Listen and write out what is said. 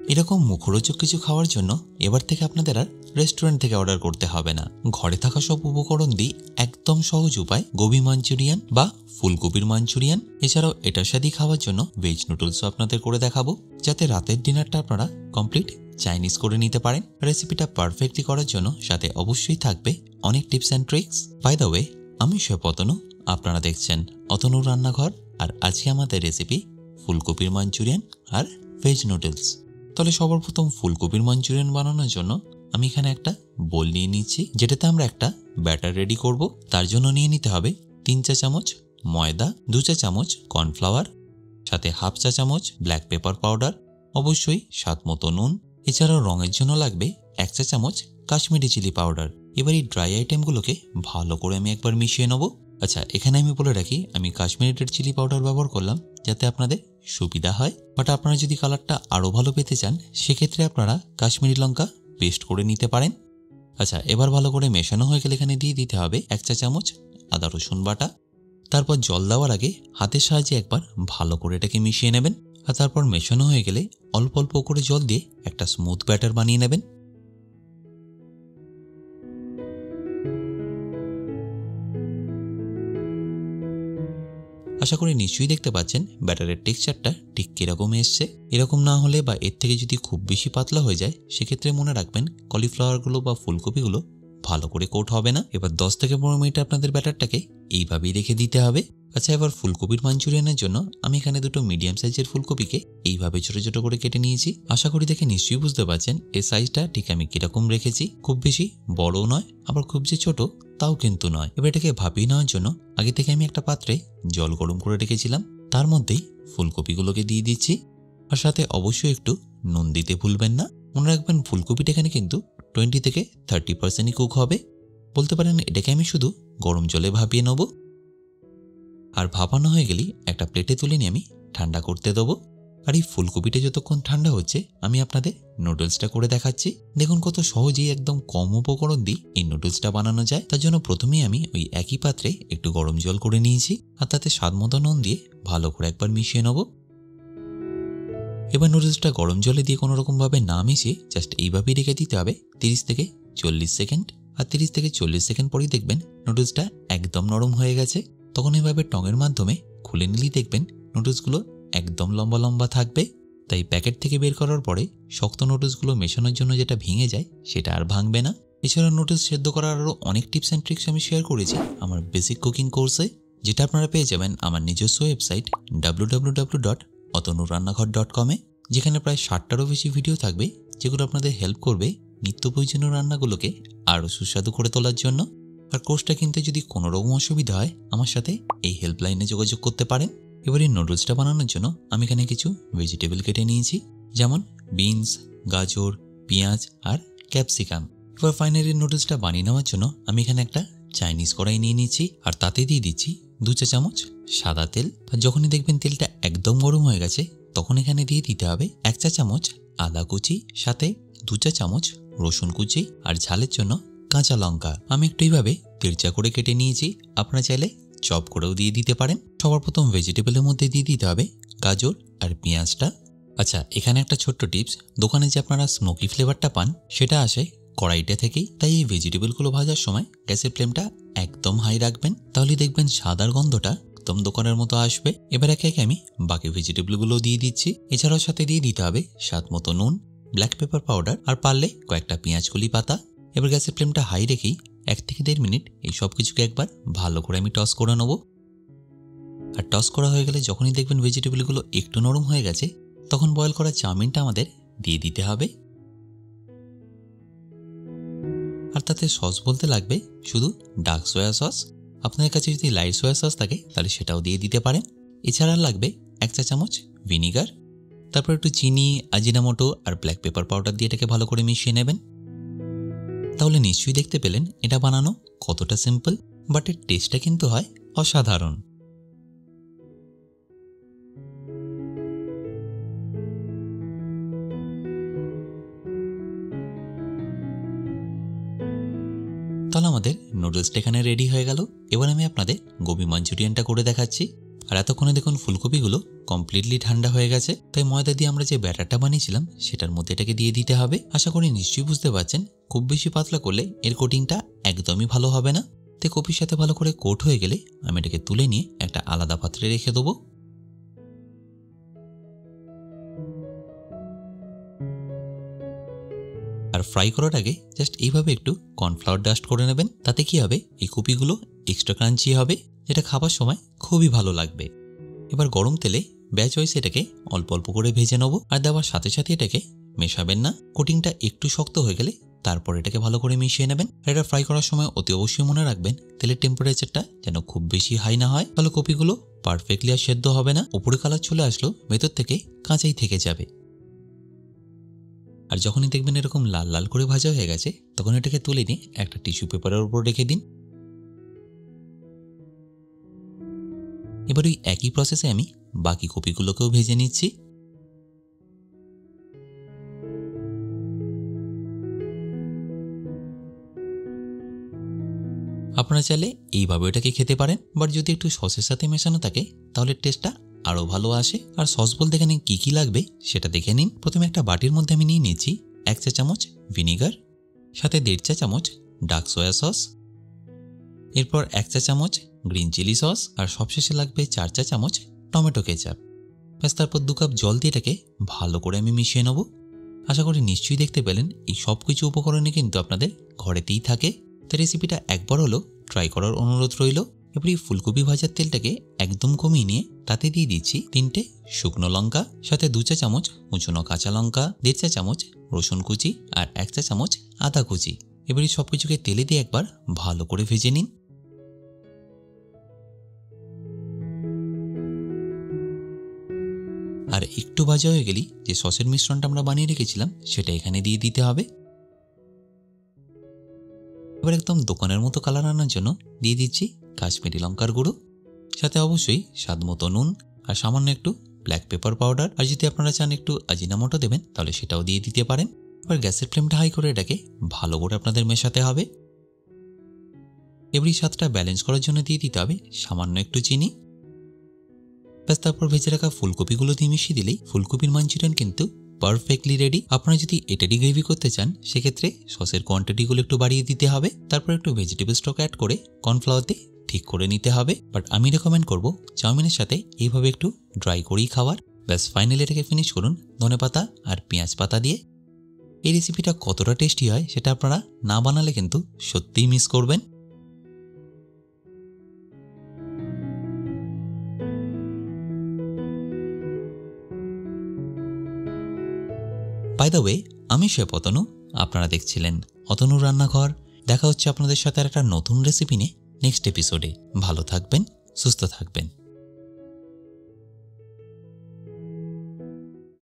এরকম মুখরোচক কিছু খাওয়ার জন্য এবার থেকে আপনাদের আর রেস্টুরেন্ট থেকে অর্ডার করতে হবে না। ঘরে থাকা সব উপকরণ দিয়ে একদম সহজ উপায় গোবি মাঞ্চুরিয়ান বা ফুলকপির মাঞ্চুরিয়ান, এছাড়াও এটার সাথে খাওয়ার জন্য ভেজ নুডলসও আপনাদের করে দেখাবো, যাতে রাতের ডিনারটা আপনারা কমপ্লিট চাইনিজ করে নিতে পারেন। রেসিপিটা পারফেক্টলি করার জন্য সাথে অবশ্যই থাকবে অনেক tips and tricks. By the way, আমি শেফ অতনু, আপনারা দেখছেন অতনুর রান্নাঘর, আর আজকে আমাদের রেসিপি ফুলকপির মাঞ্চুরিয়ান আর ভেজ নুডলস। তাহলে সবার প্রথম ফুলকপির মাঞ্চুরিয়ান বানানোর জন্য আমি এখানে একটা বোল নিয়ে নিচ্ছি, যেটাতে আমরা একটা ব্যাটার রেডি করব। তার জন্য নিয়ে নিতে হবে 3 চা চামচ ময়দা, 2 চা চামচ কর্নফ্লাওয়ার, সাথে হাফ চা চামচ ব্ল্যাক পেপার পাউডার, অবশ্যই স্বাদ মতো নুন, এছাড়াও রঙের জন্য লাগবে 1 চা চামচ কাশ্মীরি চিলি পাউডার। এবার এই ড্রাই আইটেমগুলোকে ভালো করে আমি একবার মিশিয়ে নেব। আচ্ছা, এখানে আমি বলে রাখি আমি কাশ্মীরি রেড চিলি পাউডার ব্যবহার করলাম যাতে আপনাদের সুবিধা হয়, বাট আপনারা যদি কালারটা আরও ভালো পেতে চান সেক্ষেত্রে আপনারা কাশ্মীরি লঙ্কা পেস্ট করে নিতে পারেন। আচ্ছা, এবার ভালো করে মেশানো হয়ে গেলে এখানে দিয়ে দিতে হবে 1 চা চামচ আদা রসুন বাটা। তারপর জল দেওয়ার আগে হাতের সাহায্যে একবার ভালো করে এটাকে মিশিয়ে নেবেন, আর তারপর মেশানো হয়ে গেলে অল্প অল্প করে জল দিয়ে একটা স্মুথ ব্যাটার বানিয়ে নেবেন। আশা করি নিশ্চয়ই দেখতে পাচ্ছেন ব্যাটারের টেক্সচারটা ঠিক কিরকম এসছে। এরকম না হলে বা এর থেকে যদি খুব বেশি পাতলা হয়ে যায় সেক্ষেত্রে মনে রাখবেন কলিফ্লাওয়ারগুলো বা ফুলকপিগুলো ভালো করে কোট হবে না। এবার 10 থেকে 15 মিনিট আপনাদের ব্যাটারটাকে এইভাবেই রেখে দিতে হবে। আচ্ছা, এবার ফুলকপির মাঞ্চুরিয়ানের জন্য আমি এখানে দুটো মিডিয়াম সাইজের ফুলকপিকে এইভাবে ছোট ছোট করে কেটে নিয়েছি। আশা করি দেখে নিশ্চয়ই বুঝতে পারছেন এই সাইজটা ঠিক আমি কিরকম রেখেছি। খুব বেশি বড়ও নয়, আবার খুব যে ছোট তাও কিন্তু নয়। এবার এটাকে ভাপিয়ে নেওয়ার জন্য আগে থেকে আমি একটা পাত্রে জল গরম করে রেখেছিলাম, তার মধ্যেই ফুলকপিগুলোকে দিয়ে দিচ্ছি, আর সাথে অবশ্যই একটু নুন দিতে ভুলবেন না। মনে রাখবেন ফুলকপিটা এখানে কিন্তু 20 থেকে 30% কুক হবে। বলতে পারেন এটাকে আমি শুধু গরম জলে ভাপিয়ে নেব, আর ভাপানো হয়ে গেলেই একটা প্লেটে তুলে নিয়ে আমি ঠান্ডা করতে দেবো। আর এই ফুলকপিটা যতক্ষণ ঠান্ডা হচ্ছে আমি আপনাদের নুডলসটা করে দেখাচ্ছি। দেখুন কত সহজেই একদম কম উপকরণ দিয়ে এই নুডলসটা বানানো যায়। তার জন্য প্রথমেই আমি ওই একই পাত্রে একটু গরম জল করে নিয়েছি, আর তাতে স্বাদ মতো নুন দিয়ে ভালো করে একবার মিশিয়ে নেব। এবার নুডলসটা গরম জলে দিয়ে কোনো রকমভাবে না মিশিয়ে জাস্ট এইভাবেই রেখে দিতে হবে 30 থেকে 40 সেকেন্ড। আর 30 থেকে 40 সেকেন্ড পরেই দেখবেন নুডলসটা একদম নরম হয়ে গেছে। তখন এইভাবে টঙের মাধ্যমে খুলে নিলেই দেখবেন নুডলসগুলো একদম লম্বা লম্বা থাকবে। তাই প্যাকেট থেকে বের করার পরে শক্ত নুডলসগুলো মেশানোর জন্য যেটা ভেঙে যায় সেটা আর ভাঙবে না। এছাড়া নুডলস সেদ্ধ করার আরও অনেক টিপস অ্যান্ড ট্রিক্স আমি শেয়ার করেছি আমার বেসিক কুকিং কোর্সে, যেটা আপনারা পেয়ে যাবেন আমার নিজস্ব ওয়েবসাইট www.otonurannagor.com-এ, যেখানে প্রায় 60টারও বেশি ভিডিও থাকবে যেগুলো আপনাদের হেল্প করবে নিত্য প্রয়োজনীয় রান্নাগুলোকে আরও সুস্বাদু করে তোলার জন্য। আর কোর্সটা কিনতে যদি কোনো রকম অসুবিধা হয় আমার সাথে এই হেল্পলাইনে যোগাযোগ করতে পারেন। এবার এই নুডলসটা বানানোর জন্য আমি এখানে কিছু ভেজিটেবল কেটে নিয়েছি, যেমন বিনস, গাজর, পেঁয়াজ আর ক্যাপসিকাম। এবার ফাইনালি নুডলসটা বানিয়ে নেওয়ার জন্য আমি এখানে একটা চাইনিজ কড়াই নিয়ে নিচ্ছি, আর তাতে দিয়ে দিচ্ছি 2 চা চামচ সাদা তেল। আর যখনই দেখবেন তেলটা একদম গরম হয়ে গেছে তখন এখানে দিয়ে দিতে হবে 1 চা চামচ আদা কুচি, সাথে 2 চা চামচ রসুন কুচি, আর ঝালের জন্য কাঁচা লঙ্কা আমি একটু এইভাবে তেরচা করে কেটে নিয়েছি। আপনারা চাইলে চপ করেও দিয়ে দিতে পারেন। সবার প্রথম ভেজিটেবলের মধ্যে দিয়ে দিতে হবে গাজর আর পেঁয়াজটা। আচ্ছা, এখানে একটা ছোট্ট টিপস, দোকানে যে আপনারা স্মোকি ফ্লেভারটা পান সেটা আসে কড়াইটা থেকেই। তাই এই ভেজিটেবলগুলো ভাজার সময় গ্যাসের ফ্লেমটা একদম হাই রাখবেন, তাহলে দেখবেন সাদার গন্ধটা একদম দোকানের মতো আসবে। এবার একে একে আমি বাকি ভেজিটেবলগুলো দিয়ে দিচ্ছি। এছাড়াও সাথে দিয়ে দিতে হবে স্বাদ মতো নুন, ব্ল্যাক পেপার পাউডার, আর পারলে কয়েকটা পেঁয়াজ কলি পাতা। এবার গ্যাসের ফ্লেমটা হাই রেখেই 1 থেকে 1.5 মিনিট এই সব কিছুকে একবার ভালো করে আমি টস করে নেব। আর টস করা হয়ে গেলে যখনই দেখবেন ভেজিটেবলগুলো একটু নরম হয়ে গেছে তখন বয়েল করা চাউমিনটা আমাদের দিয়ে দিতে হবে। আর তাতে সস বলতে লাগবে শুধু ডার্ক সয়া সস। আপনার কাছে যদি লাইট সয়া সস থাকে তাহলে সেটাও দিয়ে দিতে পারেন। এছাড়া লাগবে 1 চা চামচ ভিনিগার, তারপর একটু চিনি, আজিনামোটো আর ব্ল্যাক পেপার পাউডার দিয়ে এটাকে ভালো করে মিশিয়ে নেবেন। তাহলে নিশ্চয়ই দেখতে পেলেন এটা বানানো কতটা সিম্পল, বাট এর টেস্টটা কিন্তু হয় অসাধারণ। তাহলে আমাদের নুডলসটা এখানে রেডি হয়ে গেল। এবার আমি আপনাদের গোবি মাঞ্চুরিয়ানটা করে দেখাচ্ছি। আর এতক্ষণে দেখুন ফুলকপিগুলো কমপ্লিটলি ঠান্ডা হয়ে গেছে। তাই ময়দা দিয়ে আমরা যে ব্যাটারটা বানিয়েছিলাম সেটার মধ্যে এটাকে দিয়ে দিতে হবে। আশা করি নিশ্চয়ই বুঝতে পারছেন, খুব বেশি পাতলা করলে এর কোটিংটা একদমই ভালো হবে না। তাই কপির সাথে ভালো করে কোট হয়ে গেলে আমি এটাকে তুলে নিয়ে একটা আলাদা পাত্রে রেখে দেবো। আর ফ্রাই করার আগে জাস্ট এইভাবে একটু কর্নফ্লাওয়ার ডাস্ট করে নেবেন। তাতে কি হবে, এই কপিগুলো এক্সট্রা ক্রাঞ্চি হবে, যেটা খাবার সময় খুবই ভালো লাগবে। এবার গরম তেলে ব্যাচ ওয়াইজ এটাকে অল্প অল্প করে ভেজে নেবো। আর দেওয়ার সাথে সাথে এটাকে মেশাবেন না। কোটিংটা একটু শক্ত হয়ে গেলে তারপর এটাকে ভালো করে মিশিয়ে নেবেন। এটা ফ্রাই করার সময় অতি অবশ্যই মনে রাখবেন তেলের টেম্পারেচারটা যেন খুব বেশি হাই না হয়, তাহলে কপিগুলো পারফেক্টলি আর সেদ্ধ হবে না। উপরে কালার চলে আসলো, ভেতর থেকে কাঁচাই থেকে যাবে। আর যখনই দেখবেন এরকম লাল লাল করে ভাজা হয়ে গেছে, তখন এটাকে তুলে নিয়ে একটা টিস্যু পেপারের উপর রেখে দিন। এবার ওই একই প্রসেসে আমি বাকি কপিগুলোকেও ভেজে নিচ্ছি। আপনারা চাইলে এইভাবে এটাকে খেতে পারেন, বাট যদি একটু সসের সাথে মেশানো থাকে তাহলে টেস্টটা আরও ভালো আসে। আর সস বলতে এখানে কী কী লাগবে সেটা দেখে নিন। প্রথমে একটা বাটির মধ্যে আমি নিয়ে নিচ্ছি 1 চা চামচ ভিনিগার, সাথে 1.5 চা চামচ ডার্ক সয়া সস, এরপর 1 চা চামচ গ্রিন চিলি সস, আর সবশেষে লাগবে 4 চা চামচ টমেটো কেচাপ। ব্যাস, তারপর 2 কাপ জল দিয়ে এটাকে ভালো করে আমি মিশিয়ে নেব। আশা করি নিশ্চয়ই দেখতে পেলেন এই সব কিছু উপকরণে কিন্তু আপনাদের ঘরেতেই থাকে। তাই রেসিপিটা একবার হলো ট্রাই করার অনুরোধ রইল। এবার এই ফুলকপি ভাজার তেলটাকে একদম কমিয়ে নিয়ে তাতে দিয়ে দিচ্ছি 3টে শুকনো লঙ্কা, সাথে 2 চা চামচ কুচনো কাঁচা লঙ্কা, 1.5 চা চামচ রসুন কুচি, আর 1 চা চামচ আদা কুচি। এবার এই সব কিছুকে তেলে দিয়ে একবার ভালো করে ভেজে নিন। আর একটু ভাজা হয়ে গেলেই যে সসের মিশ্রণটা আমরা বানিয়ে রেখেছিলাম সেটা এখানে দিয়ে দিতে হবে। এবার একদম দোকানের মতো কালার আনার জন্য দিয়ে দিচ্ছি কাশ্মীরি লঙ্কার গুঁড়ো, সাথে অবশ্যই স্বাদ মতো নুন, আর সামান্য একটু ব্ল্যাক পেপার পাউডার। আর যদি আপনারা চান একটু আজিনামোটো দেবেন তাহলে সেটাও দিয়ে দিতে পারেন। এবার গ্যাসের ফ্লেমটা হাই করে এটাকে ভালো করে আপনাদের মেশাতে হবে। এবারে স্বাদটা ব্যালেন্স করার জন্য দিয়ে দিতে হবে সামান্য একটু চিনি। ব্যাস, তারপর ভেজে রাখা ফুলকপিগুলো দিয়ে মিশিয়ে দিলেই ফুলকপির মাঞ্চুরিয়ান কিন্তু পারফেক্টলি রেডি। আপনারা যদি এটারই গ্রেভি করতে চান সেক্ষেত্রে সসের কোয়ান্টিটিগুলো একটু বাড়িয়ে দিতে হবে। তারপর একটু ভেজিটেবল স্টক অ্যাড করে কর্নফ্লাওয়ার ঠিক করে নিতে হবে। বাট আমি রেকমেন্ড করব চাউমিনের সাথে এইভাবে একটু ড্রাই করেই খাওয়ার। ব্যাস, ফাইনালি এটাকে ফিনিশ করুন ধনেপাতা আর পেঁয়াজ পাতা দিয়ে। এই রেসিপিটা কতটা টেস্টি হয় সেটা আপনারা না বানালে কিন্তু সত্যিই মিস করবেন। বাই দ্য ওয়ে, আমি শেফ অতনু, আপনারা দেখছিলেন অতনুর রান্নাঘর। দেখা হচ্ছে আপনাদের সাথে আর একটা নতুন রেসিপি নিয়ে নেক্সট এপিসোডে। ভালো থাকবেন, সুস্থ থাকবেন।